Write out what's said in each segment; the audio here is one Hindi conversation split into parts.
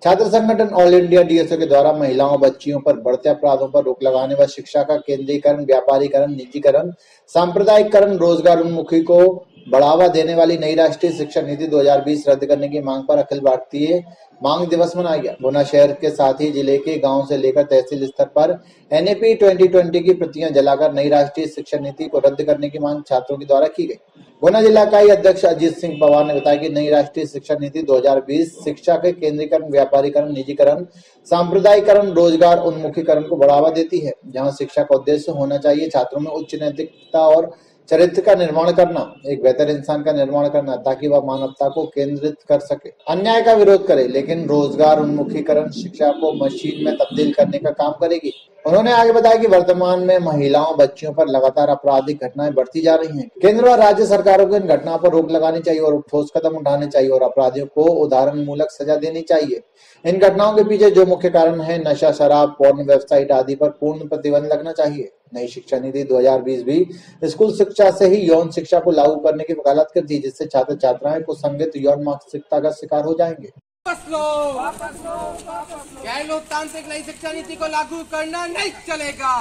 छात्र संगठन ऑल इंडिया डीएसओ के द्वारा महिलाओं बच्चियों पर बढ़ते अपराधों पर रोक लगाने व शिक्षा का केंद्रीकरण, व्यापारीकरण, निजीकरण, सांप्रदायिकरण, रोजगार उन्मुखी को बढ़ावा देने वाली नई राष्ट्रीय शिक्षा नीति 2020 रद्द करने की मांग पर अखिल भारतीय मांग दिवस मनाया गया। गुना शहर के साथ ही जिले के गांव से लेकर तहसील स्तर पर एनईपी 2020 की प्रतियां जलाकर नई राष्ट्रीय शिक्षा नीति को रद्द करने की मांग छात्रों के द्वारा की गई। गुना जिला इकाई अध्यक्ष अजीत सिंह पवार ने बताया कि नई राष्ट्रीय शिक्षा नीति 2020 शिक्षा के केंद्रीकरण, व्यापारीकरण, निजीकरण, सांप्रदायिकरण, रोजगार उन्मुखीकरण को बढ़ावा देती है। जहां शिक्षा का उद्देश्य होना चाहिए छात्रों में उच्च नैतिकता और चरित्र का निर्माण करना, एक बेहतर इंसान का निर्माण करना, ताकि वह मानवता को केंद्रित कर सके, अन्याय का विरोध करे, लेकिन रोजगार उन्मुखीकरण शिक्षा को मशीन में तब्दील करने का काम करेगी। उन्होंने आगे बताया कि वर्तमान में महिलाओं बच्चियों पर लगातार आपराधिक घटनाएं बढ़ती जा रही हैं। केंद्र व राज्य सरकारों को इन घटनाओं पर रोक लगानी चाहिए और ठोस कदम उठाने चाहिए और अपराधियों को उदाहरण मूलक सजा देनी चाहिए। इन घटनाओं के पीछे जो मुख्य कारण है नशा, शराब, पोर्न वेबसाइट आदि पर पूर्ण प्रतिबंध लगना चाहिए। नई शिक्षा नीति 2020 भी स्कूल शिक्षा से ही यौन शिक्षा को लागू करने की वकालत करती है, जिससे छात्र छात्राएं कुसंगत यौन मानसिकता का शिकार हो जाएंगे। गैर लोकतांत्रिक नई शिक्षा नीति को लागू करना नहीं चलेगा।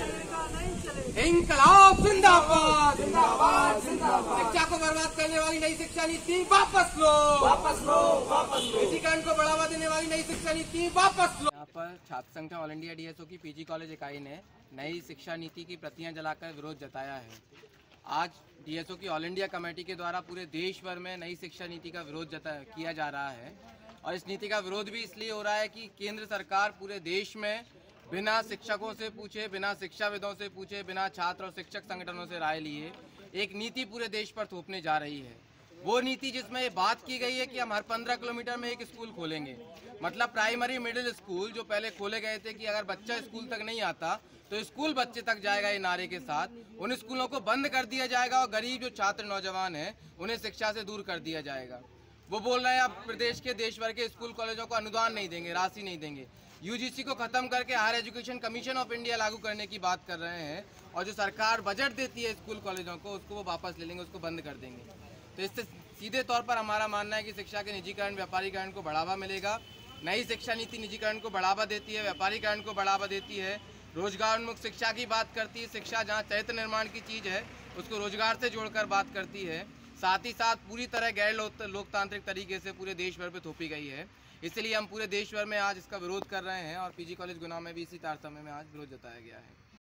इंकलाब जिंदाबाद, शिक्षा को बर्बाद करने वाली नई शिक्षा नीति वापस लो, निजीकरण को बढ़ावा देने वाली नई शिक्षा नीति वापस लो। यहाँ पर छात्र संगठन ऑल इंडिया डीएसओ की पीजी कॉलेज इकाई ने नई शिक्षा नीति की प्रतियां जलाकर विरोध जताया है। आज डीएसओ की ऑल इंडिया कमेटी के द्वारा पूरे देश भर में नई शिक्षा नीति का विरोध किया जा रहा है और इस नीति का विरोध भी इसलिए हो रहा है कि केंद्र सरकार पूरे देश में बिना शिक्षकों से पूछे, बिना शिक्षाविदों से पूछे, बिना छात्र और शिक्षक संगठनों से राय लिए एक नीति पूरे देश पर थोपने जा रही है। वो नीति जिसमें ये बात की गई है कि हम हर 15 किलोमीटर में एक स्कूल खोलेंगे, मतलब प्राइमरी मिडिल स्कूल जो पहले खोले गए थे कि अगर बच्चा स्कूल तक नहीं आता तो स्कूल बच्चे तक जाएगा, ये नारे के साथ उन स्कूलों को बंद कर दिया जाएगा और गरीब जो छात्र नौजवान हैं उन्हें शिक्षा से दूर कर दिया जाएगा। वो बोल रहे हैं अब प्रदेश के देश भर के स्कूल कॉलेजों को अनुदान नहीं देंगे, राशि नहीं देंगे, यूजीसी को खत्म करके higher education commission of India लागू करने की बात कर रहे हैं और जो सरकार बजट देती है स्कूल कॉलेजों को उसको वो वापस ले लेंगे, उसको बंद कर देंगे। तो इससे सीधे तौर पर हमारा मानना है कि शिक्षा के निजीकरण, व्यापारीकरण को बढ़ावा मिलेगा। नई शिक्षा नीति निजीकरण को बढ़ावा देती है, व्यापारीकरण को बढ़ावा देती है, रोजगार उन्मुख शिक्षा की बात करती है। शिक्षा जहाँ चरित्र निर्माण की चीज़ है उसको रोजगार से जोड़कर बात करती है। साथ ही साथ पूरी तरह गैर लोकतांत्रिक तरीके से पूरे देश भर पे थोपी गई है। इसलिए हम पूरे देश भर में आज इसका विरोध कर रहे हैं और पीजी कॉलेज गुना में भी इसी तारतम्य में आज विरोध जताया गया है।